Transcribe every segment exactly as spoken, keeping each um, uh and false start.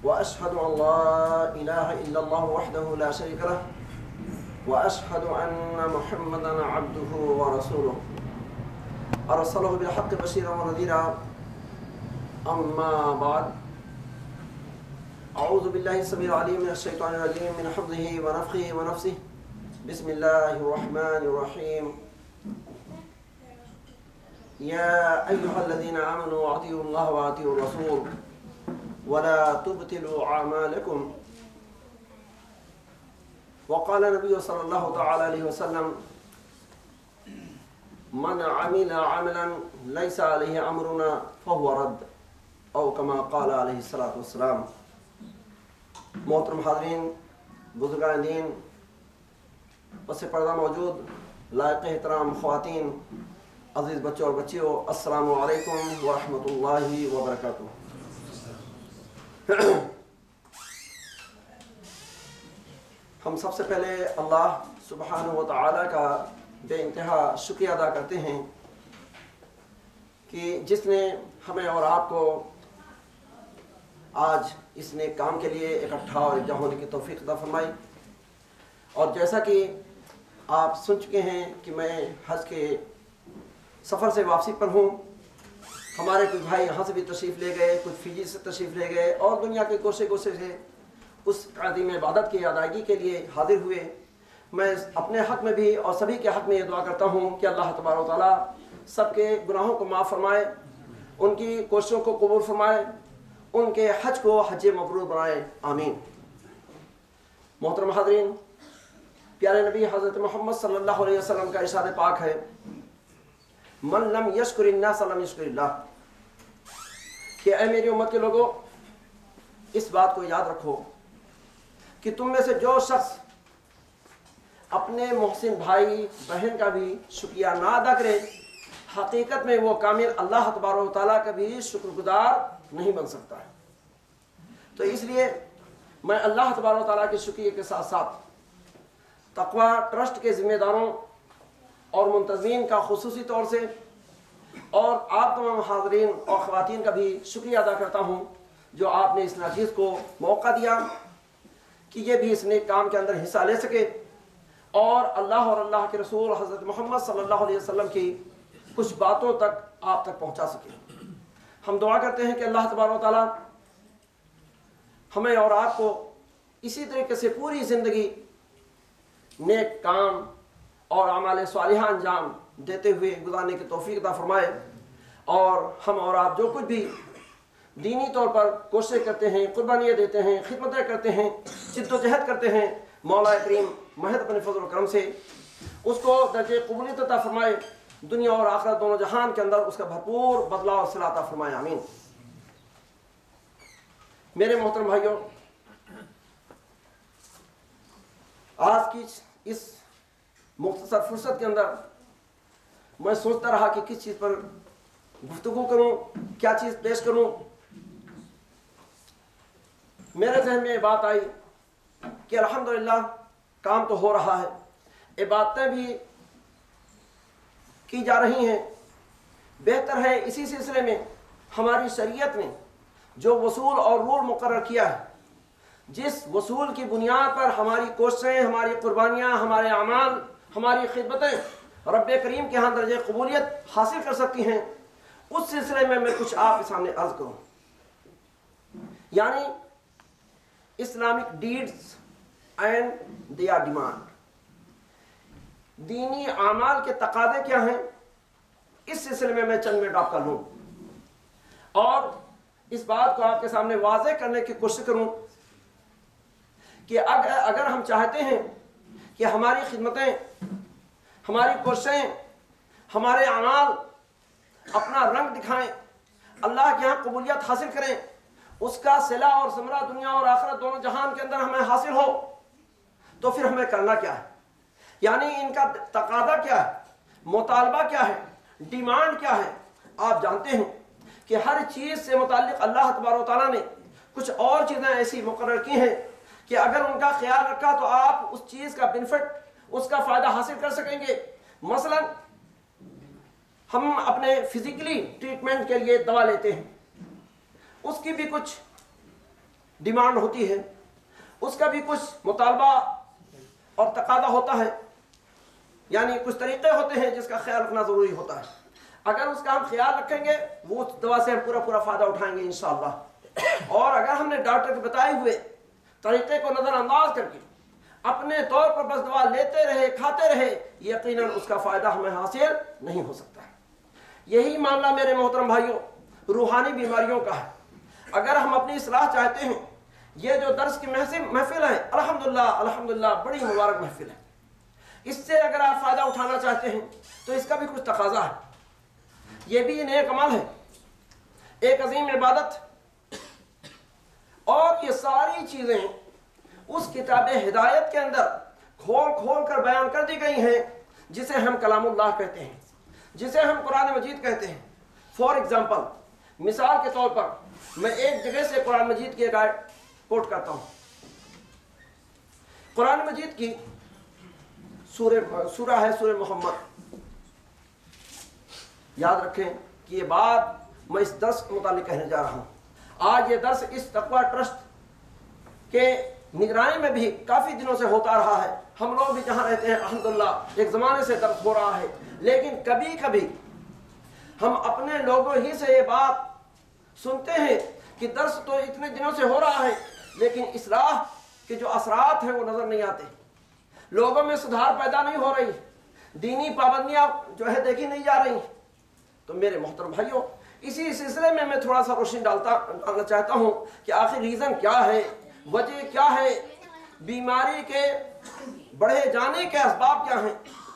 وأشهد أن لا إله إلا الله وحده لا شريك له وأشهد أن محمدا عبده ورسوله أرسله بالحق بشيرا ونذيرا. أما بعد، أعوذ بالله السميع العليم من الشيطان الرجيم من حمده ونفخه ونفسه. بسم الله الرحمن الرحيم. يا أيها الذين آمنوا أطيعوا الله وأطيعوا الرسول ولا تبطلوا أعمالكم. وقال النبي صلى الله تعالى عليه وسلم: من عمل عملا ليس عليه أمرنا فهو رد، او كما قال علیہ الصلوۃ والسلام. محترم حاضرین، بزرگان دین، پس پردہ موجود لائق احترام خواتین، عزیز بچوں اور بچیوں، السلام علیکم ورحمۃ اللہ وبرکاتہ. ہم سب سے پہلے اللہ سبحانہ و تعالیٰ کا بے انتہا شکریہ ادا کرتے ہیں کہ جس نے ہمیں اور آپ کو آج اس نیک کام کے لیے اکٹھا اور اکجا ہونے کی توفیق عطا فرمائی. اور جیسا کہ آپ سن چکے ہیں کہ میں حج کے سفر سے واپسی پر ہوں. ہمارے کچھ بھائی یہاں سے بھی تشریف لے گئے، کچھ فیجی سے تشریف لے گئے اور دنیا کے کوسے کوسے سے اس عظیم عبادت کی ادائیگی کے لیے حاضر ہوئے. میں اپنے حق میں بھی اور سبھی کے حق میں یہ دعا کرتا ہوں کہ اللہ تبارک و تعالیٰ سب کے گناہوں کو معاف فرمائے، ان کی کوششوں کو قبول فرمائے، ان کے حج کو حج مبرور بنائے، آمین. محترم حاضرین، پیارے نبی حضرت محمد صلی اللہ علیہ وسلم کا ارشاد پاک ہے: من لم یشکر الناس لم یشکر اللہ. کہ اے میری امت کے لوگوں، اس بات کو یاد رکھو کہ تم میں سے جو شخص اپنے محسن بھائی بہن کا بھی شکریہ نہ ادا کرے، حقیقت میں وہ کامل اللہ تبارک و تعالیٰ کا بھی شکر گزار نہیں بن سکتا ہے. تو اس لیے میں اللہ تبارک و تعالیٰ کے شکریہ کے ساتھ ساتھ تقویٰ ٹرسٹ کے ذمہ داروں اور منتظمین کا خصوصی طور سے اور آپ تمام حاضرین اور خواتین کا بھی شکریہ ادا کرتا ہوں جو آپ نے اس ناچیز کو موقع دیا کہ یہ بھی اس نیک کام کے اندر حصہ لے سکے اور اللہ اور اللہ کے رسول حضرت محمد صلی اللہ علیہ وسلم کی کچھ باتوں تک آپ تک پہنچا سکے. ہم دعا کرتے ہیں کہ اللہ تبارک و تعالیٰ ہمیں اور آپ کو اسی طریقے سے پوری زندگی نیک کام اور اعمال صالحہ انجام دیتے ہوئے گزارنے کی توفیق عطا فرمائے. اور ہم اور آپ جو کچھ بھی دینی طور پر کوششیں کرتے ہیں، قربانیاں دیتے ہیں، خدمتیں کرتے ہیں، جد و جہد کرتے ہیں، مولا کریم محض اپنے فضل و کرم سے اس کو درجہ قبولیت عطا فرمائے، دنیا اور آخرت دونوں جہان کے اندر اس کا بھرپور بدلہ اور صلہ عطا فرمائے، آمین. میرے محترم بھائیوں، آج کی اس مختصر فرصت کے اندر میں سوچتا رہا کہ کس چیز پر گفتگو کروں، کیا چیز پیش کروں. میرے ذہن میں یہ بات آئی کہ الحمدللہ کام تو ہو رہا ہے، عبادتیں بھی کی جا رہی ہیں. بہتر ہے اسی سلسلے میں ہماری شریعت نے جو وصول اور رول مقرر کیا ہے، جس وصول کی بنیاد پر ہماری کوششیں، ہماری قربانیاں، ہمارے اعمال، ہماری خدمتیں رب کریم کے ہاں درجہ قبولیت حاصل کر سکتی ہیں، اس سلسلے میں میں کچھ آپ کے سامنے عرض کروں. یعنی Islamic deeds and their demand, دینی اعمال کے تقاضے کیا ہیں، اس سلسلے میں میں چند منٹ آپ کا لوں اور اس بات کو آپ کے سامنے واضح کرنے کی کوشش کروں کہ اگر اگر ہم چاہتے ہیں کہ ہماری خدمتیں، ہماری کوششیں، ہمارے اعمال اپنا رنگ دکھائیں، اللہ کے ہاں قبولیت حاصل کریں، اس کا صلہ اور ثمرہ دنیا اور آخرت دونوں جہان کے اندر ہمیں حاصل ہو، تو پھر ہمیں کرنا کیا ہے؟ یعنی ان کا تقاضا کیا ہے، مطالبہ کیا ہے، ڈیمانڈ کیا ہے؟ آپ جانتے ہیں کہ ہر چیز سے متعلق اللہ تبارک و تعالیٰ نے کچھ اور چیزیں ایسی مقرر کی ہیں کہ اگر ان کا خیال رکھا تو آپ اس چیز کا بینیفٹ، اس کا فائدہ حاصل کر سکیں گے. مثلا ہم اپنے فزیکلی ٹریٹمنٹ کے لیے دوا لیتے ہیں، اس کی بھی کچھ ڈیمانڈ ہوتی ہے، اس کا بھی کچھ مطالبہ اور تقاضا ہوتا ہے، یعنی کچھ طریقے ہوتے ہیں جس کا خیال رکھنا ضروری ہوتا ہے۔ اگر اس کا ہم خیال رکھیں گے وہ دوا سے ہم پورا پورا فائدہ اٹھائیں گے انشاءاللہ، اور اگر ہم نے ڈاکٹر کے بتائے ہوئے طریقے کو نظر انداز کر کے اپنے طور پر بس دوا لیتے رہے کھاتے رہے، یقیناً اس کا فائدہ ہمیں حاصل نہیں ہو سکتا ہے۔ یہی معاملہ میرے محترم بھائیوں روحانی بیماریوں کا ہے۔ اگر ہم اپنی اصلاح چاہتے ہیں، یہ جو درس کی محفل ہے الحمدللہ الحمدللہ بڑی مبارک محفل ہے، اس سے اگر آپ فائدہ اٹھانا چاہتے ہیں تو اس کا بھی کچھ تقاضا ہے۔ یہ بھی نیک عمل ہے، ایک عظیم عبادت، اور یہ ساری چیزیں اس کتاب ہدایت کے اندر کھول کھول کر بیان کر دی گئی ہیں، جسے ہم کلام اللہ کہتے ہیں، جسے ہم قرآن مجید کہتے ہیں۔ فار ایگزامپل، مثال کے طور پر میں ایک جگہ سے قرآن مجید کی ایک آیت کوٹ کرتا ہوں۔ قرآن مجید کی سورہ سورہ ہے سورہ محمد۔ یاد رکھیں کہ یہ بات میں اس درس کے متعلق کہنے جا رہا ہوں۔ آج یہ درس اس تقویٰ ٹرسٹ کے نگرانی میں بھی کافی دنوں سے ہوتا رہا ہے، ہم لوگ بھی جہاں رہتے ہیں الحمدللہ ایک زمانے سے درس ہو رہا ہے، لیکن کبھی کبھی ہم اپنے لوگوں ہی سے یہ بات سنتے ہیں کہ درس تو اتنے دنوں سے ہو رہا ہے لیکن اصلاح کے جو اثرات ہیں وہ نظر نہیں آتے، لوگوں میں سدھار پیدا نہیں ہو رہی، دینی پابندیاں جو ہے دیکھی نہیں جا رہی۔ تو میرے محترم بھائیوں، اسی سلسلے میں میں تھوڑا سا روشنی ڈالتا ڈالنا چاہتا ہوں کہ آخر ریزن کیا ہے، وجہ کیا ہے، بیماری کے بڑھے جانے کے اسباب کیا ہیں۔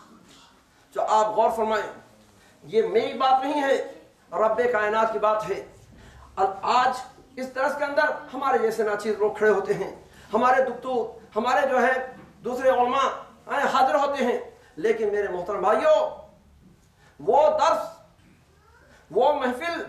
جو آپ غور فرمائیں، یہ میری بات نہیں ہے، رب کائنات کی بات ہے۔ آج اس درس کے اندر ہمارے جیسے ناچیز لوگ کھڑے ہوتے ہیں، ہمارے دکتور، ہمارے جو ہے دوسرے علماء حاضر ہوتے ہیں، لیکن میرے محترم بھائیوں وہ درس، وہ محفل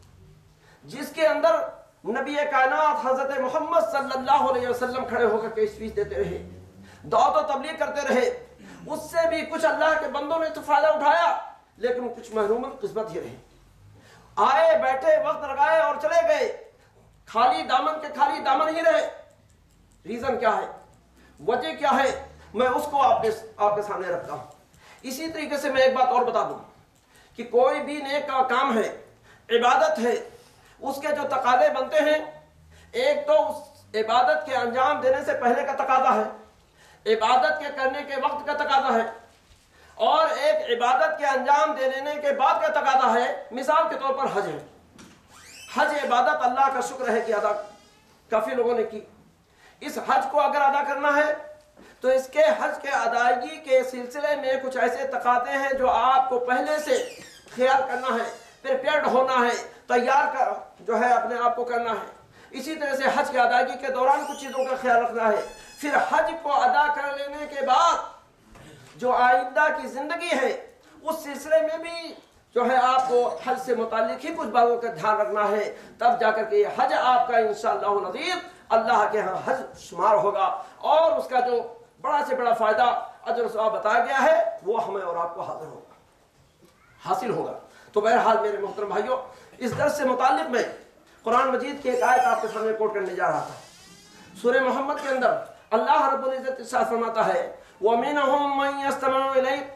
جس کے اندر نبی کائنات حضرت محمد صلی اللہ علیہ وسلم کھڑے ہو کر کے اسپیچ دیتے رہے، دعوت و تبلیغ کرتے رہے، اس سے بھی کچھ اللہ کے بندوں نے تو فائدہ اٹھایا لیکن کچھ محروم القسمت ہی رہے، آئے بیٹھے وقت لگائے اور چلے گئے، خالی دامن کے خالی دامن ہی رہے۔ ریزن کیا ہے، وجہ کیا ہے، میں اس کو آپ کے سامنے رکھتا ہوں۔ اسی طریقے سے میں ایک بات اور بتا دوں کہ کوئی بھی نیک کا کام ہے، عبادت ہے، اس کے جو تقاضے بنتے ہیں، ایک تو اس عبادت کے انجام دینے سے پہلے کا تقاضا ہے، عبادت کے کرنے کے وقت کا تقاضا ہے، اور ایک عبادت کے انجام دینے کے بعد کا تقاضا ہے۔ مثال کے طور پر حج ہے، حج عبادت اللہ کا شکر ہے کہ ادا کافی لوگوں نے کی۔ اس حج کو اگر ادا کرنا ہے تو اس کے حج کے ادائیگی کے سلسلے میں کچھ ایسے تقاضے ہیں جو آپ کو پہلے سے خیال کرنا ہے، پریپیئرڈ ہونا ہے، تیار کر جو ہے اپنے آپ کو کرنا ہے۔ اسی طرح سے حج کی ادائیگی کے دوران کچھ چیزوں کا خیال رکھنا ہے۔ پھر حج کو ادا کر لینے کے بعد جو آئندہ کی زندگی ہے اس سلسلے میں بھی جو ہے آپ کو حج سے متعلق ہی کچھ باتوں کا دھیان رکھنا ہے، تب جا کر کے یہ حج آپ کا انشاءاللہ العزیز اللہ کے ہاں حج شمار ہوگا، اور اس کا جو بڑا سے بڑا فائدہ اجر و ثواب بتایا گیا ہے وہ ہمیں اور آپ کو حاضر ہوگا حاصل ہوگا۔ تو بہرحال میرے محترم بھائیوں، اس درس سے متعلق میں قرآن مجید کی ایک آیت آپ کے سامنے کوٹ کرنے جا رہا تھا۔ سورہ محمد کے اندر اللہ رب العزت ارشاد فرماتا ہے وَمِنْهُمْ مَنْ يَسْتَمِعُ إِلَيْكَ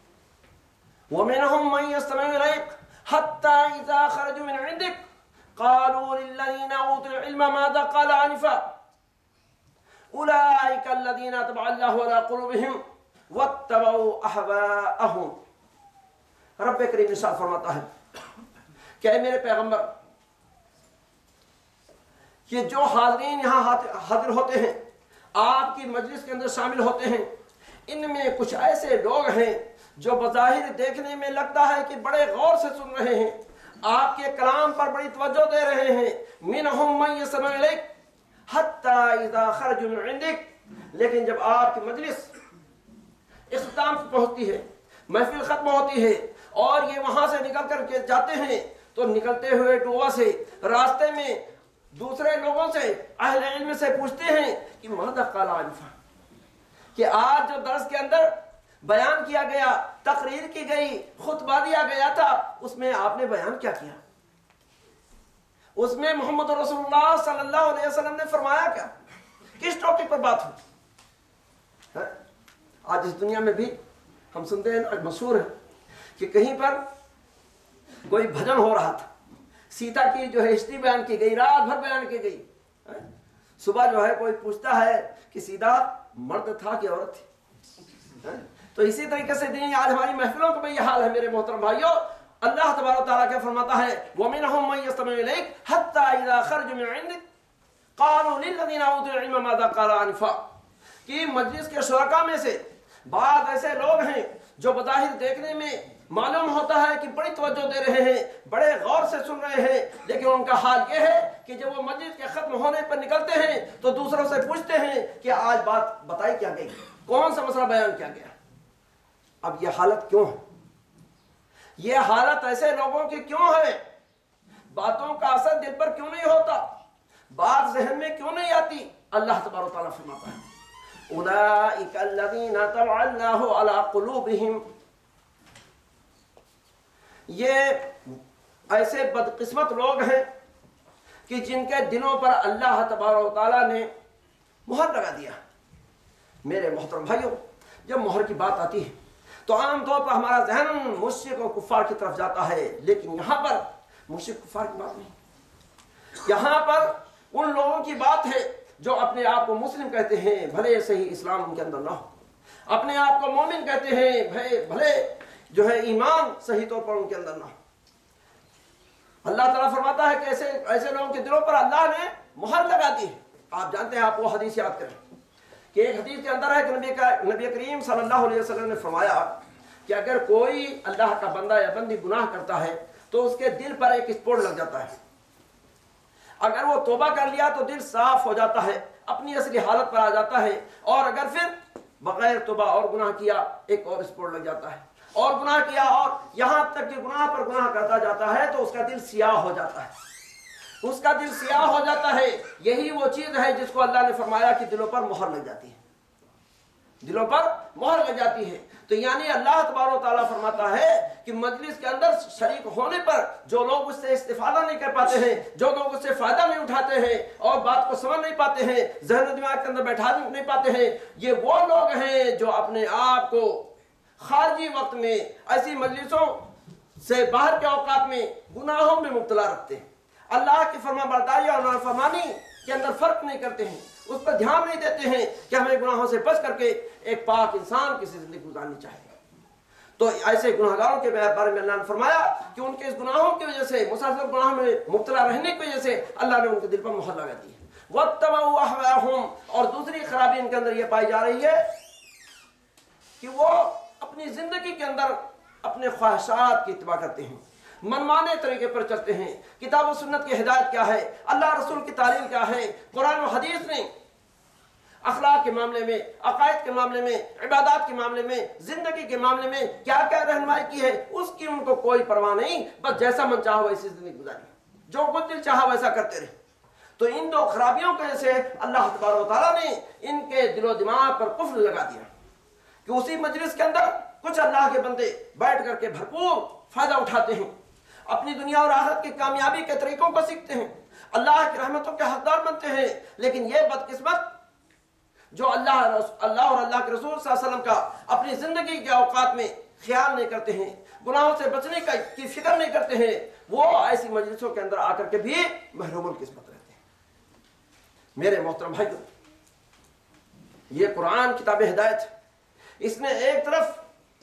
وَمِنْهُمْ مَنْ يَسْتَمِعُ إِلَيْكَ حَتَّى إِذَا خَرَجُوا مِنْ عِنْدِكَ قَالُوا لِلَّذِينَ أُوتُوا الْعِلْمَ مَاذَا قَالَ آنِفًا أُولَئِكَ الَّذِينَ طَبَعَ اللَّهُ عَلَى قُلُوبِهِمْ وَاتَّبَعُوا أَهْوَاءَهُمْ۔ رب کریم ارشاد فرماتا ہے کہ اے میرے پیغمبر، یہ جو حاضرین یہاں حاضر ہوتے ہیں، آپ کی مجلس کے اندر شامل ہوتے ہیں، ان میں کچھ ایسے لوگ ہیں جو بظاہر دیکھنے میں لگتا ہے کہ بڑے غور سے سن رہے ہیں، آپ کے کلام پر بڑی توجہ دے رہے ہیں۔ منہم من یسمع الیک حتی اذا خرجوا من عندک، لیکن جب آپ کی مجلس اختتام پہنچتی ہے، محفل ختم ہوتی ہے اور یہ وہاں سے نکل کر کے جاتے ہیں، تو نکلتے ہوئے ڈوبا سے راستے میں دوسرے لوگوں سے، اہل علم سے پوچھتے ہیں کہ ماذا قال آنفا، کہ آج جو درس کے اندر بیان کیا گیا، تقریر کی گئی، خطبہ دیا گیا تھا، اس میں آپ نے بیان کیا کیا؟ اس میں محمد رسول اللہ صلی اللہ علیہ وسلم نے فرمایا کیا، کس ٹاپک پر بات ہوئی؟ آج اس دنیا میں بھی ہم سنتے ہیں، مشہور ہے کہ کہیں پر کوئی بھجن ہو رہا تھا، سیتا کی جو ہے ہسٹری بیان کی گئی، رات بھر بیان کی گئی، صبح جو ہے کوئی پوچھتا ہے کہ سیتا مرد تھا کہ عورت تھی؟ تو اسی طریقے سے دین آج ہماری محفلوں کا بھی یہ حال ہے میرے محترم بھائیوں۔ اللہ تبارک و تعالیٰ کیا فرماتا ہے، وَمِنْهُمْ مَنْ يَسْتَمِعُ إِلَيْكَ حَتَّى إِذَا خَرَجُوا مِنْ عِنْدِكَ قَالُوا لِلَّذِينَ أُوتُوا الْعِلْمَ مَاذَا قَالَ آنِفًا، کہ مجلس کے شرکاء میں سے بعض ایسے لوگ ہیں جو بظاہر دیکھنے میں معلوم ہوتا ہے کہ بڑی توجہ دے رہے ہیں، بڑے غور سے سن رہے ہیں، لیکن ان کا حال یہ ہے کہ جب وہ مجلس کے ختم ہونے پر نکلتے ہیں تو دوسروں سے پوچھتے ہیں کہ آج بات بتائی کیا گئی، کون سا مسئلہ بیان کیا گیا۔ اب یہ حالت کیوں ہے؟ یہ حالت ایسے لوگوں کی کیوں ہے؟ باتوں کا اثر دل پر کیوں نہیں ہوتا؟ بات ذہن میں کیوں نہیں آتی؟ اللہ تبارک و تعالیٰ فرماتا ہے اولئک الذین طبع اللہ علی قلوبہم، یہ ایسے بدقسمت لوگ ہیں کہ جن کے دلوں پر اللہ تبارک و تعالیٰ نے مہر لگا دیا۔ میرے محترم بھائیوں، جب مہر کی بات آتی ہے تو عام طور پر ہمارا ذہن مشرک و کفار کی طرف جاتا ہے، لیکن یہاں پر مشرک کفار کی بات نہیں، یہاں پر ان لوگوں کی بات ہے جو اپنے آپ کو مسلم کہتے ہیں، بھلے صحیح اسلام ان کے اندر نہ ہو، اپنے آپ کو مومن کہتے ہیں، بھلے جو ہے ایمان صحیح طور پر ان کے اندر نہ ہو۔ اللہ تعالیٰ فرماتا ہے کہ ایسے ایسے لوگوں کے دلوں پر اللہ نے مہر لگا دی ہے۔ آپ جانتے ہیں، آپ وہ حدیث یاد کریں کہ ایک حدیث کے اندر ہے کہ نبی کا نبی کریم صلی اللہ علیہ وسلم نے فرمایا کہ اگر کوئی اللہ کا بندہ یا بندی گناہ کرتا ہے تو اس کے دل پر ایک اسپوٹ لگ جاتا ہے، اگر وہ توبہ کر لیا تو دل صاف ہو جاتا ہے، اپنی اصلی حالت پر آ جاتا ہے، اور اگر پھر بغیر توبہ اور گناہ کیا ایک اور اسپوٹ لگ جاتا ہے، اور گناہ کیا اور یہاں تک کہ گناہ پر گناہ کرتا جاتا ہے تو اس کا دل سیاہ ہو جاتا ہے، اس کا دل سیاہ ہو جاتا ہے۔ یہی وہ چیز ہے جس کو اللہ نے فرمایا کہ دلوں پر مہر لگ جاتی ہے، دلوں پر مہر لگ جاتی ہے۔ تو یعنی اللہ تبارک و تعالیٰ فرماتا ہے کہ مجلس کے اندر شریک ہونے پر جو لوگ اس سے استفادہ نہیں کر پاتے ہیں، جو لوگ اس سے فائدہ نہیں اٹھاتے ہیں اور بات کو سمجھ نہیں پاتے ہیں، ذہن و دماغ کے اندر بیٹھا نہیں پاتے ہیں، یہ وہ لوگ ہیں جو اپنے آپ کو خارجی وقت میں ایسی مجلسوں سے باہر کے اوقات میں گناہوں میں مبتلا رکھتے ہیں، اللہ کی فرما برداری اور نافرمانی کے اندر فرق نہیں کرتے ہیں، اس پر دھیان نہیں دیتے ہیں کہ ہمیں گناہوں سے بچ کر کے ایک پاک انسان کی زندگی گزارنی چاہیے۔ تو ایسے گناہگاروں کے بارے میں اللہ نے فرمایا کہ ان کے اس گناہوں کی وجہ سے، مسلسل گناہوں میں مبتلا رہنے کی وجہ سے اللہ نے ان کے دل پر مہر لگا دی ہے۔ وَاتَّبَعُوا أَهْوَاءَهُمْ، اور دوسری خرابی ان کے اندر یہ پائی جا رہی ہے کہ وہ اپنی زندگی کے اندر اپنے خواہشات کی اتباع کرتے ہیں، منمانے طریقے پر چلتے ہیں۔ کتاب و سنت کی ہدایت کیا ہے، اللہ رسول کی تعلیم کیا ہے، قرآن و حدیث نے اخلاق کے معاملے میں، عقائد کے معاملے میں، عبادات کے معاملے میں، زندگی کے معاملے میں کیا کیا رہنمائی کی ہے، اس کی ان کو کوئی پرواہ نہیں، بس جیسا من چاہا ویسی زندگی گزاری، جو کچھ دل چاہا ویسا کرتے رہے۔ تو ان دو خرابیوں کی وجہ سے اللہ تبارک و تعالیٰ نے ان کے دل و دماغ پر قفل لگا دیا کہ اسی مجلس کے اندر کچھ اللہ کے بندے بیٹھ کر کے بھرپور فائدہ اٹھاتے ہیں، اپنی دنیا اور آخرت کی کامیابی کے طریقوں کو سیکھتے ہیں، اللہ کی رحمتوں کے حقدار بنتے ہیں، لیکن یہ بدقسمت جو اللہ اللہ اور اللہ کے رسول صلی اللہ علیہ وسلم کا اپنی زندگی کے اوقات میں خیال نہیں کرتے ہیں، گناہوں سے بچنے کی فکر نہیں کرتے ہیں، وہ ایسی مجلسوں کے اندر آ کر کے بھی محروم القسمت رہتے ہیں۔ میرے محترم بھائیو، یہ قرآن کتاب ہدایت ہے، اس نے ایک طرف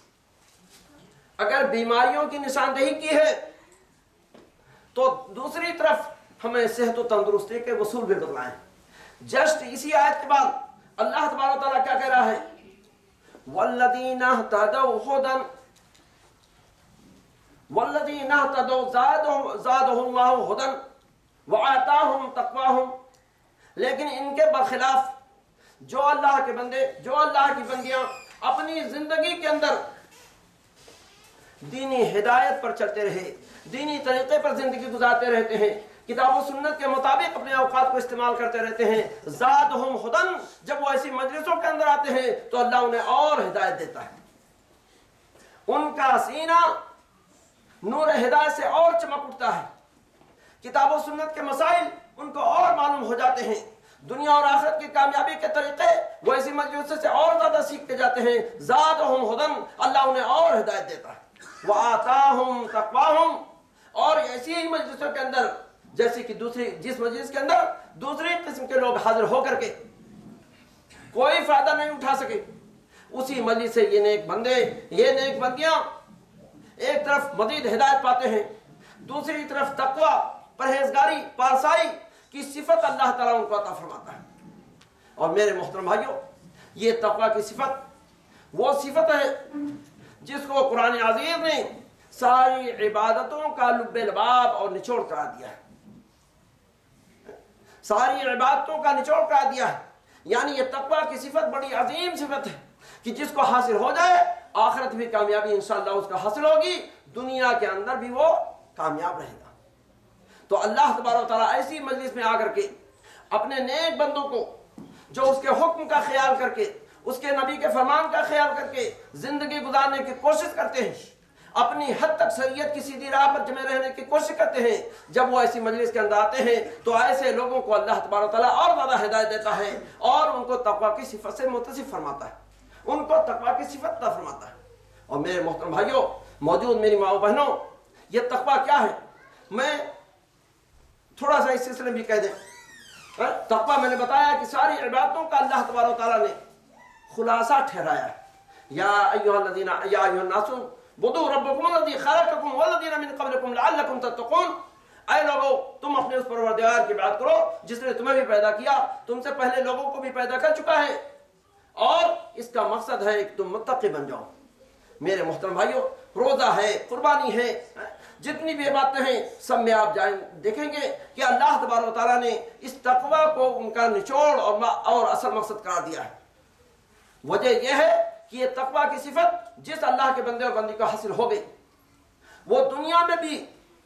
اگر بیماریوں کی نشاندہی کی ہے تو دوسری طرف ہمیں صحت و تندرستی کے اصول بھی بتلائے ہیں۔ جسٹ اسی آیت کے بعد اللہ تبارک و تعالیٰ کیا کہہ رہا ہے، وَالَّذِينَ اهْتَدَوْا هُدًى وَالَّذِينَ اهْتَدَوْا زَادَهُمُ اللَّهُ هُدًى وَآتَاهُمْ تَقْوَاهُمْ، لیکن ان کے برخلاف جو اللہ کے بندے، جو اللہ کی بندیاں اپنی زندگی کے اندر دینی ہدایت پر چلتے رہے، دینی طریقے پر زندگی گزارتے رہتے ہیں، کتاب و سنت کے مطابق اپنے اوقات کو استعمال کرتے رہتے ہیں، زادہم ہدن، جب وہ ایسی مجلسوں کے اندر آتے ہیں تو اللہ انہیں اور ہدایت دیتا ہے، ان کا سینہ نور ہدایت سے اور چمک اٹھتا ہے کتاب و سنت کے مسائل ان کو اور معلوم ہو جاتے ہیں، دنیا اور آخرت کی کامیابی کے طریقے وہ ایسی مجلسوں سے اور زیادہ سیکھتے جاتے ہیں۔ زادہم ہدن، اللہ انہیں اور ہدایت دیتا ہے، وآتاہم تقواہم، اور ایسی ہی مجلسوں کے اندر جیسے کہ دوسری جس مجلس کے اندر دوسری قسم کے لوگ حاضر ہو کر کے کوئی فائدہ نہیں اٹھا سکے، اسی مجلس سے یہ نیک بندے یہ نیک بندیاں ایک طرف مزید ہدایت پاتے ہیں، دوسری طرف تقوی، پرہیزگاری، پارسائی کی صفت اللہ تعالیٰ ان کو عطا فرماتا ہے۔ اور میرے محترم بھائیوں، یہ تقوی کی صفت وہ صفت ہے جس کو قرآن عزیز نے ساری عبادتوں کا لب لباب اور نچوڑ کرا دیا ہے، ساری عبادتوں کا نچوڑ کرا دیا ہے۔ یعنی یہ تقوی کی صفت بڑی عظیم صفت ہے کہ جس کو حاصل ہو جائے آخرت بھی کامیابی انشاءاللہ اس کا حاصل ہوگی، دنیا کے اندر بھی وہ کامیاب رہے گا۔ تو اللہ تبارک و تعالیٰ ایسی مجلس میں آ کر کے اپنے نیک بندوں کو جو اس کے حکم کا خیال کر کے اس کے نبی کے فرمان کا خیال کر کے زندگی گزارنے کی کوشش کرتے ہیں، اپنی حد تک شریعت کی سیدھی راہ پر جمے رہنے کی کوشش کرتے ہیں، جب وہ ایسی مجلس کے اندر آتے ہیں تو ایسے لوگوں کو اللہ تبارک و تعالیٰ اور زیادہ ہدایت دیتا ہے اور ان کو تقوی کی صفت سے متصف فرماتا ہے، ان کو تقوی کی صفت عطا فرماتا ہے۔ اور میرے محترم بھائیوں، موجود میری ماں و بہنوں، یہ تقوی کیا ہے میں تھوڑا سا اس سلسلے بھی کہہ دیں۔ تقوی میں نے بتایا کہ ساری عبادتوں کا اللہ تبارک و تعالیٰ نے خلاصہ ٹھہرایا ہے۔ یا ایھا الذین یا ایھا الناس اعبدوا ربکم الذی خلقکم والذین من قبلکم لعلکم تتقون، اے لوگو تم اپنے اس پروردگار کی بات کرو جس نے تمہیں بھی پیدا کیا، تم سے پہلے لوگوں کو بھی پیدا کر چکا ہے، اور اس کا مقصد ہے کہ تم متقی بن جاؤ۔ میرے محترم بھائیوں، روزہ ہے، قربانی ہے، جتنی بھی باتیں ہیں سب میں آپ جائیں دیکھیں گے کہ اللہ تبارک و تعالیٰ نے اس تقوی کو ان کا نچوڑ اور اور اصل مقصد قرار دیا ہے۔ وجہ یہ ہے کہ یہ تقوی کی صفت جس اللہ کے بندے اور بندی کو حاصل ہو گئی وہ دنیا میں بھی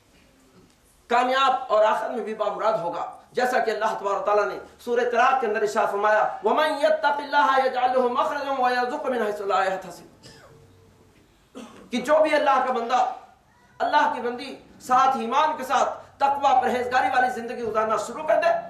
کامیاب اور آخرت میں بھی بامراد ہوگا، جیسا کہ اللہ تبارک و تعالیٰ نے سورہ طلاق کے اندر ارشاد فرمایا وَمَن يَتَّقِ اللَّهَ يَجْعَلْ لَهُ مَخْرَجًا وَيَرْزُقْهُ مِنْ حَيْثُ لَا يَحْتَسِبُ، کہ جو بھی اللہ کا بندہ، اللہ کی بندی ساتھ ایمان کے ساتھ تقوی پرہیزگاری والی زندگی گزارنا شروع کر دے،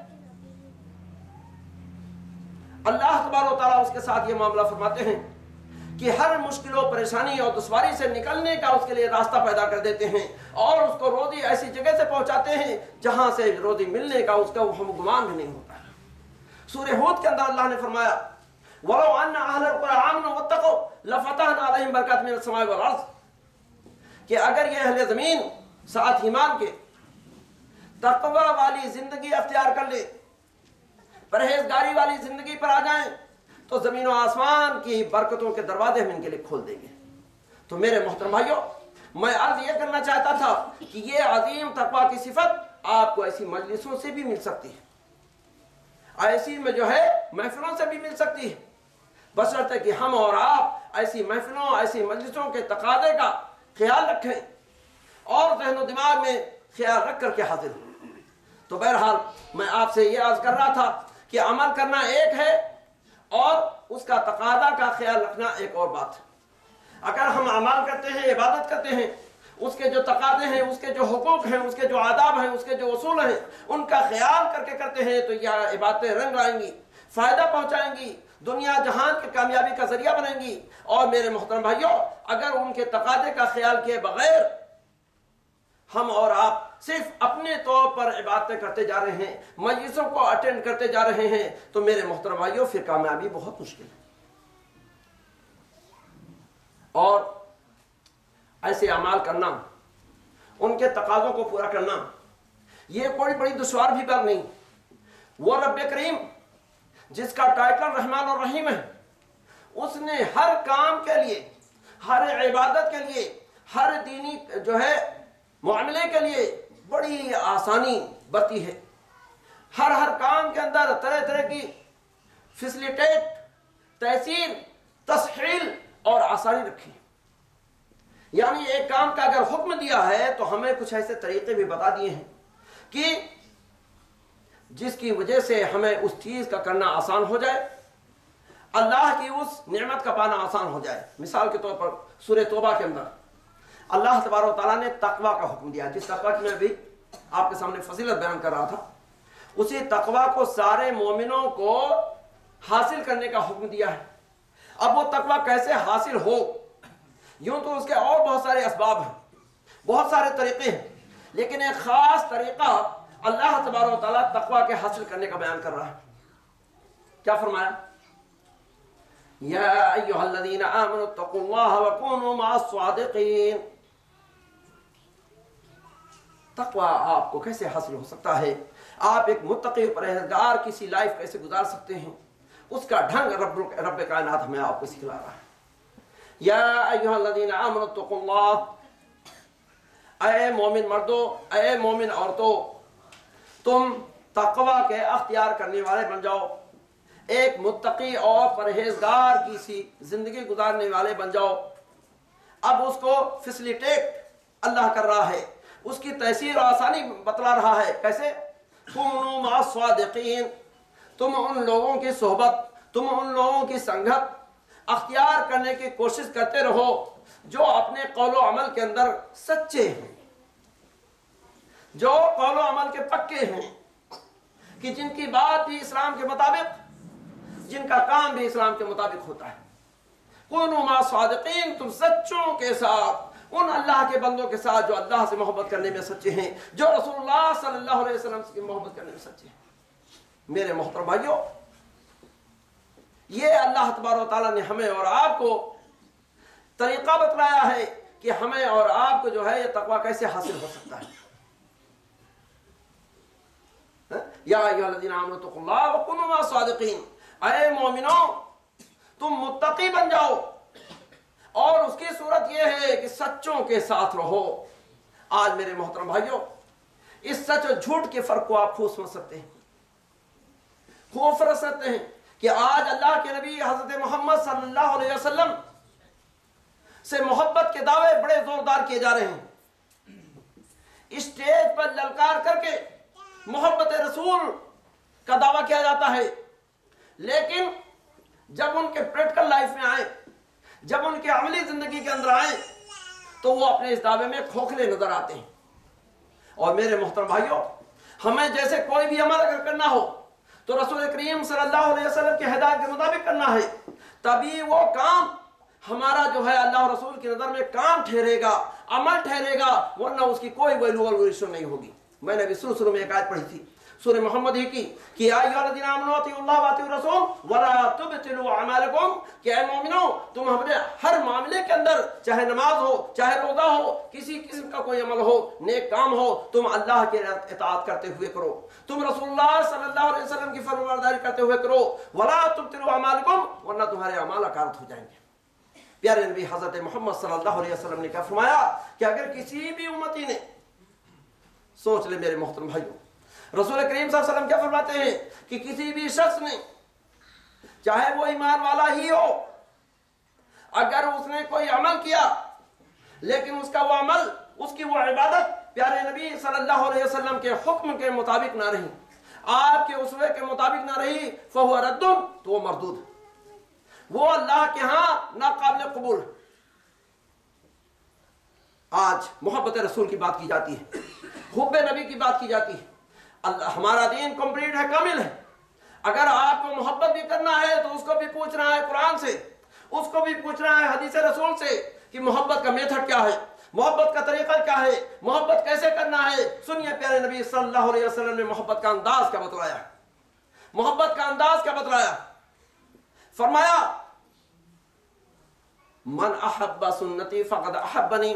اللہ تبارک و تعالیٰ اس کے ساتھ یہ معاملہ فرماتے ہیں کہ ہر مشکل و پریشانی اور دشواری سے نکلنے کا اس کے لیے راستہ پیدا کر دیتے ہیں، اور اس کو روزی ایسی جگہ سے پہنچاتے ہیں جہاں سے روزی ملنے کا اس کا ہم گمان بھی نہیں ہوتا۔ سورہ ہود کے اندر اللہ نے فرمایا وَلَوْ أَنَّ أَهْلَ الْقُرَىٰ آمَنُوا وَاتَّقَوْا لَفَتَحْنَا عَلَيْهِمْ بَرَكَاتٍ مِّنَ السَّمَاءِ وَالْأَرْضِ، کہ اگر یہ اہل زمین ساتھ ایمان کے تقوی والی زندگی اختیار کر لے، پرہیزگاری والی زندگی پر آ جائیں، تو زمین و آسمان کی برکتوں کے دروازے ہم ان کے لیے کھول دیں گے۔ تو میرے محترم بھائیوں، میں عرض یہ کرنا چاہتا تھا کہ یہ عظیم تقوی کی صفت آپ کو ایسی مجلسوں سے بھی مل سکتی ہے، ایسی میں جو ہے محفلوں سے بھی مل سکتی ہے، بشرطے کہ ہم اور آپ ایسی محفلوں ایسی مجلسوں کے تقاضے کا خیال رکھیں اور ذہن و دماغ میں خیال رکھ کر کے حاضر ہوں۔ تو بہرحال میں آپ سے یہ عرض کر رہا تھا کہ عمل کرنا ایک ہے اور اس کا تقاضا کا خیال رکھنا ایک اور بات ہے۔ اگر ہم عمل کرتے ہیں، عبادت کرتے ہیں، اس کے جو تقاضے ہیں، اس کے جو حقوق ہیں، اس کے جو آداب ہیں، اس کے جو اصول ہیں، ان کا خیال کر کے کرتے ہیں تو یہ عبادتیں رنگ لائیں گی، فائدہ پہنچائیں گی، دنیا جہان کی کامیابی کا ذریعہ بنیں گی۔ اور میرے محترم بھائیوں، اگر ان کے تقاضے کا خیال کیے بغیر ہم اور آپ صرف اپنے طور پر عبادتیں کرتے جا رہے ہیں، مجلسوں کو اٹینڈ کرتے جا رہے ہیں، تو میرے محترم بھائیوں پھر کامیابی بہت مشکل ہے۔ اور ایسے اعمال کرنا، ان کے تقاضوں کو پورا کرنا، یہ کوئی بڑی دشوار بھی بات نہیں۔ وہ رب کریم جس کا ٹائٹل رحمان اور رحیم ہے، اس نے ہر کام کے لیے، ہر عبادت کے لیے، ہر دینی جو ہے معاملے کے لیے بڑی آسانی برتی ہے۔ ہر ہر کام کے اندر طرح طرح کی فیسلیٹیٹ، تیسیر، تسہیل اور آسانی رکھی۔ یعنی ایک کام کا اگر حکم دیا ہے تو ہمیں کچھ ایسے طریقے بھی بتا دیے ہیں کہ جس کی وجہ سے ہمیں اس چیز کا کرنا آسان ہو جائے، اللہ کی اس نعمت کا پانا آسان ہو جائے۔ مثال کے طور پر سورہ توبہ کے اندر اللہ تبارک و تعالیٰ نے تقوی کا حکم دیا، جس تقوی کی میں بھی آپ کے سامنے فضیلت بیان کر رہا تھا، اسی تقوی کو سارے مومنوں کو حاصل کرنے کا حکم دیا ہے۔ اب وہ تقوی کیسے حاصل ہو، یوں تو اس کے اور بہت سارے اسباب ہیں، بہت سارے طریقے ہیں، لیکن ایک خاص طریقہ اللہ تبارک و تعالیٰ تقوی کے حاصل کرنے کا بیان کر رہا ہے۔ کیا فرمایا؟ یا ایھا الذین آمنوا اتقوا اللہ وکونوا مع الصادقین۔ تقوی آپ کو کیسے حاصل ہو سکتا ہے، آپ ایک متقی پرہیزگار کسی لائف کیسے گزار سکتے ہیں، اس کا ڈھنگ رب رب کائنات ہمیں آپ کو سکھلا رہا ہے۔ یا ایھا الذین آمنوا اتقوا اللہ، اے مومن مردوں، اے مومن عورتوں، تم تقوی کے اختیار کرنے والے بن جاؤ، ایک متقی اور پرہیزگار کی سی زندگی گزارنے والے بن جاؤ۔ اب اس کو فیسیلیٹیٹ اللہ کر رہا ہے، اس کی تیسیر اور آسانی بتلا رہا ہے۔ کیسے؟ کونوا مع الصادقین، تم ان لوگوں کی صحبت، تم ان لوگوں کی سنگت اختیار کرنے کی کوشش کرتے رہو جو اپنے قول و عمل کے اندر سچے ہیں، جو قول و عمل کے پکے ہیں، کہ جن کی بات بھی اسلام کے مطابق، جن کا کام بھی اسلام کے مطابق ہوتا ہے۔ کونوا مع الصادقین، تم سچوں کے ساتھ، ان اللہ کے بندوں کے ساتھ جو اللہ سے محبت کرنے میں سچے ہیں، جو رسول اللہ صلی اللہ علیہ وسلم سے محبت کرنے میں سچے ہیں۔ میرے محترم بھائیوں، یہ اللہ تبارک و تعالیٰ نے ہمیں اور آپ کو طریقہ بتلایا ہے کہ ہمیں اور آپ کو جو ہے یہ تقوی کیسے حاصل ہو سکتا ہے۔ یا ایھا الذین آمنوا اتقوا اللہ وکونوا مع الصادقین، اے مومنوں تم متقی بن جاؤ، اور اس کی صورت یہ ہے کہ سچوں کے ساتھ رہو۔ آج میرے محترم بھائیوں، اس سچ اور جھوٹ کے فرق کو آپ خوب سمجھ سکتے ہیں، خوب فرق سکتے ہیں کہ آج اللہ کے نبی حضرت محمد صلی اللہ علیہ وسلم سے محبت کے دعوے بڑے زوردار کیے جا رہے ہیں، اسٹیج پر للکار کر کے محبت رسول کا دعویٰ کیا جاتا ہے، لیکن جب ان کے پریکٹیکل لائف میں آئے، جب ان کے عملی زندگی کے اندر آئیں، تو وہ اپنے اس دعوے میں کھوکھلے نظر آتے ہیں۔ اور میرے محترم بھائیوں، ہمیں جیسے کوئی بھی عمل اگر کرنا ہو تو رسول کریم صلی اللہ علیہ وسلم کی ہدایت کے مطابق کرنا ہے، تبھی وہ کام ہمارا جو ہے اللہ اور رسول کی نظر میں کام ٹھہرے گا، عمل ٹھہرے گا، ورنہ اس کی کوئی ویلو اور ویلیو نہیں ہوگی۔ میں نے بھی شروع شروع میں ایک آیت پڑھی تھی سورہ محمد ہی کی کہ یا ایھا الذین آمنوا اطیعوا اللہ واطیعوا الرسول ولا تبطلوا اعمالکم، کہ اے مومنو تم اپنے ہر معاملے کے اندر، چاہے نماز ہو، چاہے روزہ ہو، کسی قسم کا کوئی عمل ہو، نیک کام ہو، تم اللہ کے اطاعت کرتے ہوئے کرو، تم رسول اللہ صلی اللہ علیہ وسلم کی فرمانبرداری کرتے ہوئے کرو، ولا تبطلوا اعمالکم، ورنہ تمہارے اعمال اکارت ہو جائیں گے۔ پیارے نبی حضرت محمد صلی اللہ علیہ وسلم نے کیا فرمایا کہ اگر کسی بھی امتی نے، سوچ لے میرے محترم بھائیوں، رسول کریم صلی اللہ علیہ وسلم کیا فرماتے ہیں کہ کسی بھی شخص نے، چاہے وہ ایمان والا ہی ہو، اگر اس نے کوئی عمل کیا لیکن اس کا وہ عمل، اس کی وہ عبادت پیارے نبی صلی اللہ علیہ وسلم کے حکم کے مطابق نہ رہی، آپ کے اسوے کے مطابق نہ رہی، فَهُوَ رَدٌّ، تو وہ مردود ہے، وہ اللہ کے ہاں ناقابل قبول ہے۔ آج محبت رسول کی بات کی جاتی ہے، حب نبی کی بات کی جاتی ہے، اللہ ہمارا دین کمپلیٹ ہے، کامل ہے۔ اگر آپ کو محبت بھی کرنا ہے تو اس کو بھی پوچھنا ہے قرآن سے، اس کو بھی پوچھنا ہے حدیث رسول سے کہ محبت کا میتھڈ کیا ہے، محبت کا طریقہ کیا ہے، محبت کیسے کرنا ہے۔ سنیے پیارے نبی صلی اللہ علیہ وسلم نے محبت کا انداز کیا بتلایا، محبت کا انداز کیا بتلایا۔ فرمایا من احب سنتی فقد احبنی،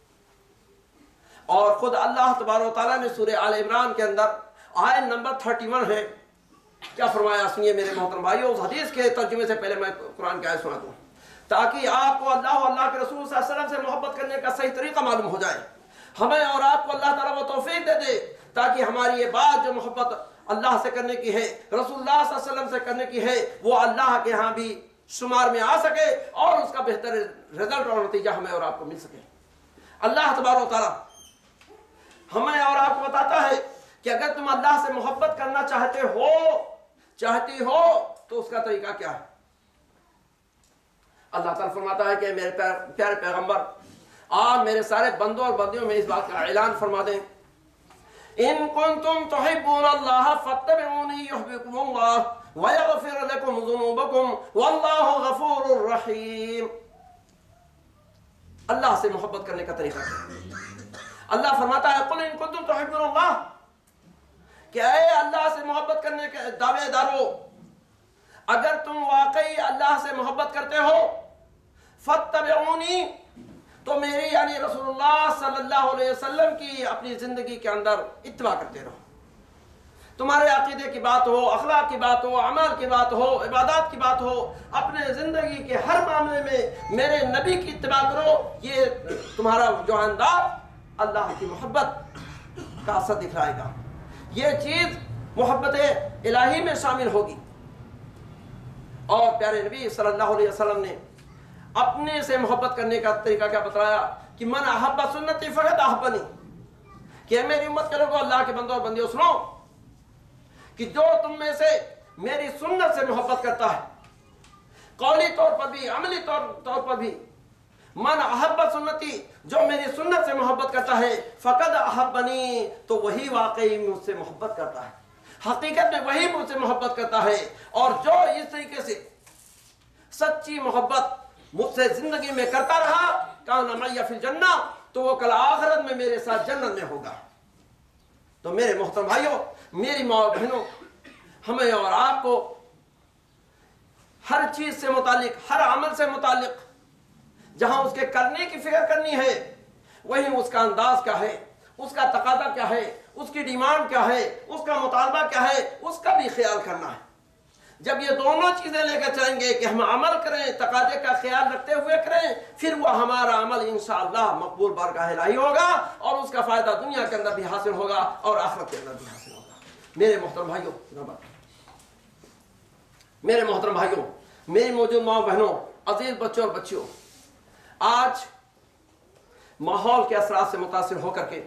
اور خود اللہ تبارک و تعالیٰ نے سورہ آل عمران کے اندر آیت نمبر اکتیس ہے، کیا فرمایا سنیے میرے محترم بھائیوں۔ اس حدیث کے ترجمے سے پہلے میں قرآن کی آیت سنا دوں تاکہ آپ کو اللہ اور اللہ کے رسول صلی اللہ علیہ وسلم سے محبت کرنے کا صحیح طریقہ معلوم ہو جائے، ہمیں اور آپ کو اللہ تعالیٰ وہ توفیق دے دے تاکہ ہماری یہ بات جو محبت اللہ سے کرنے کی ہے، رسول اللہ صلی اللہ علیہ وسلم سے کرنے کی ہے، وہ اللہ کے ہاں بھی شمار میں آ سکے اور اس کا بہتر رزلٹ اور نتیجہ ہمیں اور آپ کو مل سکے۔ اللہ تبارک و تعالیٰ ہمیں اور آپ کو بتاتا ہے کہ اگر تم اللہ سے محبت کرنا چاہتے ہو، چاہتی ہو، تو اس کا طریقہ کیا ہے۔ اللہ تعالیٰ فرماتا ہے کہ میرے پیارے پیغمبر، آپ میرے سارے بندوں اور بندیوں میں اس بات کا اعلان فرما دیں इन कुंतुम तुहिब्बूनल्लाह फत्तबिऊनी युहब्बुकुमुल्लाह व यगफिर लकुम ज़ुनूबकुम वल्लाहु गफूरुर रहीम। अल्लाह से मोहब्बत करने का तरीका क्या? अल्लाह फरमाता है कुल इन कुंतुम तुहिब्बूनल्लाह, कि ऐ अल्लाह से मोहब्बत करने के दावेदारों, अगर तुम वाकई अल्लाह से मोहब्बत करते हो, फत्तबिऊनी, तो मेरी यानी रसूलुल्लाह सल्लल्लाहु अलैहि वसल्लम की अपनी जिंदगी के अंदर इत्तबा करते रहो। तुम्हारे अकीदे की बात हो, अखलाक की बात हो, अमल की बात हो, इबादत की बात हो, अपने जिंदगी के हर मामले में मेरे नबी की इत्तबा करो। ये तुम्हारा जो अंदाज अल्लाह की मोहब्बत का असर दिखलाएगा। ये चीज मोहब्बत इलाही में शामिल होगी। और प्यारे नबी सल्लल्लाहु अलैहि वसल्लम ने अपने से मोहब्बत करने का तरीका क्या बताया कि मन अहब्बा सुन्नती फक़द अहब्बनी, कि मेरी उम्मत के लोगों, अल्लाह के बंदों और बंदियों, सुनो कि जो तुम में से मेरी सुन्नत से मोहब्बत करता है, कौली तौर पर भी, अमली तौर तौर पर भी, मन अहब्बा सुन्नती, जो मेरी सुन्नत से मोहब्बत करता है, फक़द अहब्बनी, तो वही वाकई मुझसे मोहब्बत करता है, हकीकत में वही मुझसे मोहब्बत करता है। और जो इस तरीके से सच्ची मोहब्बत मुझसे जिंदगी में करता रहा, काना मैया फिल जन्ना, तो वो कल आखिरत में मेरे साथ जन्नत में होगा। तो मेरे मोहतरम भाइयों, मेरी माँ और बहनों, हमें और आपको हर चीज से मुतालिक, हर अमल से मुतालिक जहां उसके करने की फिक्र करनी है, वहीं उसका अंदाज क्या है, उसका तकादा क्या है, उसकी डिमांड क्या है, उसका मुतालबा क्या है, उसका भी ख्याल करना है। जब ये दोनों चीजें लेकर चलेंगे कि हम अमल करें, तकादे का ख्याल रखते हुए करें, फिर वह हमारा अमल इंशाअल्लाह मकबूल बारगाह इलाही होगा और उसका फायदा दुनिया के अंदर भी हासिल होगा और आखिरत के अंदर भी हासिल होगा। मेरे मोहतरम भाइयों, मेरे मोहतरम भाइयों, मेरी मौजूद माँ बहनों, अजीज बच्चों और बच्चियों, आज माहौल के असरात से मुतासिर होकर के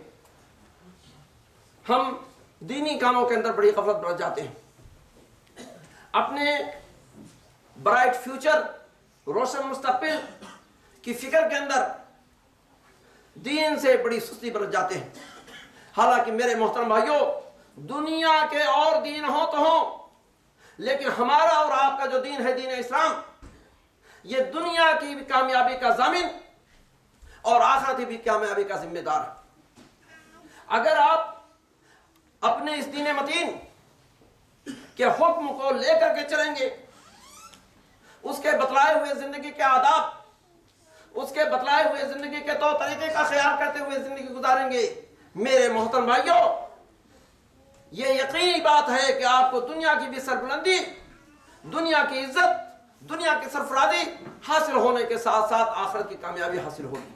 हम दीनी कामों के अंदर बड़ी गफलत बरत जाते हैं। अपने ब्राइट फ्यूचर, रोशन मुस्तकबिल की फिक्र के अंदर दीन से बड़ी सुस्ती बरत जाते हैं। हालांकि मेरे मोहतरम भाइयों, दुनिया के और दीन हो तो हो, लेकिन हमारा और आपका जो दीन है, दीन इस्लाम, ये दुनिया की भी कामयाबी का जामिन और आखिरत भी कामयाबी का जिम्मेदार है। अगर आप अपने इस दीन मतीन के हुक्म को लेकर के चलेंगे, उसके बतलाए हुए जिंदगी के आदाब, उसके बतलाए हुए जिंदगी के तौर तरीके का ख्याल करते हुए जिंदगी गुजारेंगे, मेरे मोहतरम भाइयों, ये यकीनी बात है कि आपको दुनिया की भी सरबुलंदी, दुनिया की इज्जत, दुनिया की सरफराजी हासिल होने के साथ साथ आखिरत की कामयाबी हासिल होगी।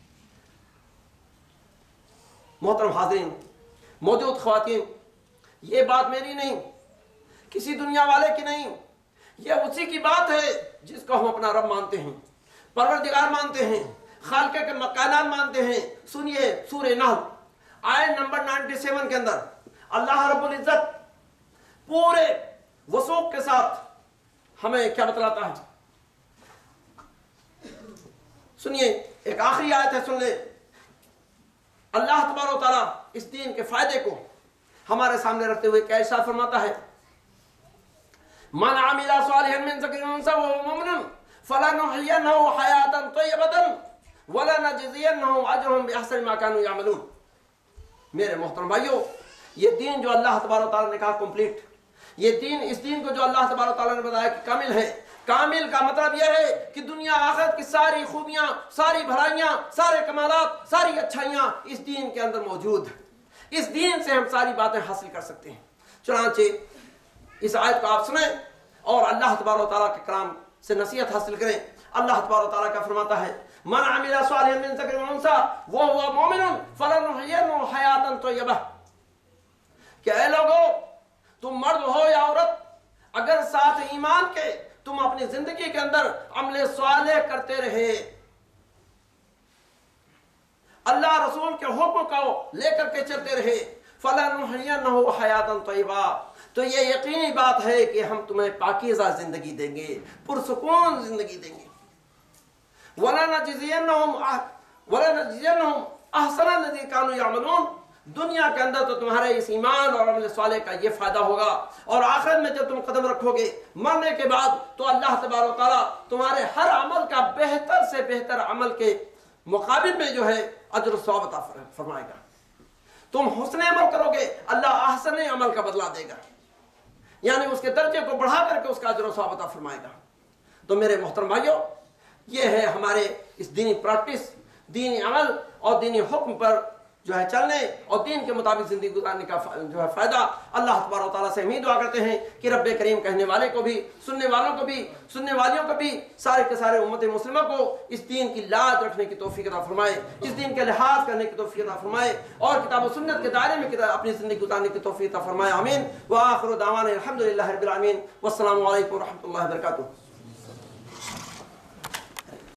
मोहतरम हाज़रीन, मौजूद ख्वातीन, ये बात मेरी नहीं, किसी दुनिया वाले की नहीं, ये उसी की बात है जिसको हम अपना रब मानते हैं, परवरदिगार मानते हैं, खालिक के मकानात मानते हैं। सुनिए सूरह नहल आयत नंबर सत्तानवे के अंदर अल्लाह रब्बुल इज्जत पूरे वसूख के साथ हमें क्या बतलाता है। सुनिए, एक आखिरी आयत है, सुन ले। अल्लाह तबारक व तआला इस दीन के फायदे को हमारे सामने रखते हुए क्या इरशाद फरमाता है, मन आमिला सालिहन मिन ज़करिन व उन्सा वहुव मुमिनुन फलनुहयिन्नहु हयातन तय्यबतन वलनजज़ियन्नहुम अजरहुम बिअहसनि मा कानू यअमलून। मेरे मोहतरम भाइयों, ये दीन जो अल्लाह तबारक व तआला ने कहा कंप्लीट, ये दीन, इस दीन को जो अल्लाह तबारक व तआला ने बताया कि कामिल है, कामिल का मतलब यह है कि दुनिया आखिरत की सारी खूबियां, सारी भलाइयां, सारे कमालात, सारी अच्छाइयां इस दीन के अंदर मौजूद है। इस दीन से हम सारी बातें हासिल कर सकते हैं। चुनांचे इस आयत को आप सुने और अल्लाह तबारक व तआला के कलाम से नसीहत हासिल करें। अल्लाह तबारक व तआला का फरमाता है, मन अमिला सालिहन मिन ज़करिन व उन्सा वहुव मुमिनुन फलनुहयिन्नहु हयातन तय्यबह। क्या ऐ लोगों, तुम मर्द हो या औरत, अगर साथ ईमान के तुम अपनी जिंदगी के अंदर अमले सालेह करते रहे, अल्लाह रसूल के हुक्म को लेकर के चलते रहे, फलनुहयिन्नहु हयातन तय्यबा, तो ये यकीनी बात है कि हम तुम्हें पाकीज़ा जिंदगी देंगे, पुरसुकून जिंदगी देंगे। वलनजज़ियन्नहुम वलनजज़ियन्नहुम अहसनल्लज़ी कानू यअमलून, دنیا کے اندر تو تمہارے اس ایمان اور عمل صالح کا یہ فائدہ ہوگا، اور آخرت میں جب تم قدم رکھو گے مرنے کے بعد تو اللہ تبارک و تعالیٰ تمہارے ہر عمل کا بہتر سے بہتر عمل کے مقابل میں جو ہے اجر و ثواب عطا فرمائے گا۔ تم حسن عمل کرو گے، اللہ احسن عمل کا بدلہ دے گا، یعنی اس کے درجے کو بڑھا کر کے اس کا اجر و ثواب عطا فرمائے گا۔ تو میرے محترم بھائیو، یہ ہے ہمارے اس دینی پریکٹس، دینی عمل اور دینی حکم پر جو ہے چلنے اور دین کے مطابق زندگی گزارنے کا جو ہے فائدہ۔ اللہ تبارک و تعالیٰ سے ہم ہی دعا کرتے ہیں کہ رب کریم کہنے والے کو بھی، سننے والوں کو بھی، سننے والیوں کو بھی، سارے کے سارے امت مسلمہ کو اس دین کی لاج رکھنے کی توفیق عطا فرمائے، اس دین کے لحاظ کرنے کی توفیق عطا فرمائے، اور کتاب و سنت کے دائرے میں اپنی زندگی گزارنے کی توفیق عطا فرمائے۔ آمین۔ وآخر دعوانا الحمدللہ رب العالمین، والسلام علیکم ورحمۃ اللہ وبرکاتہ۔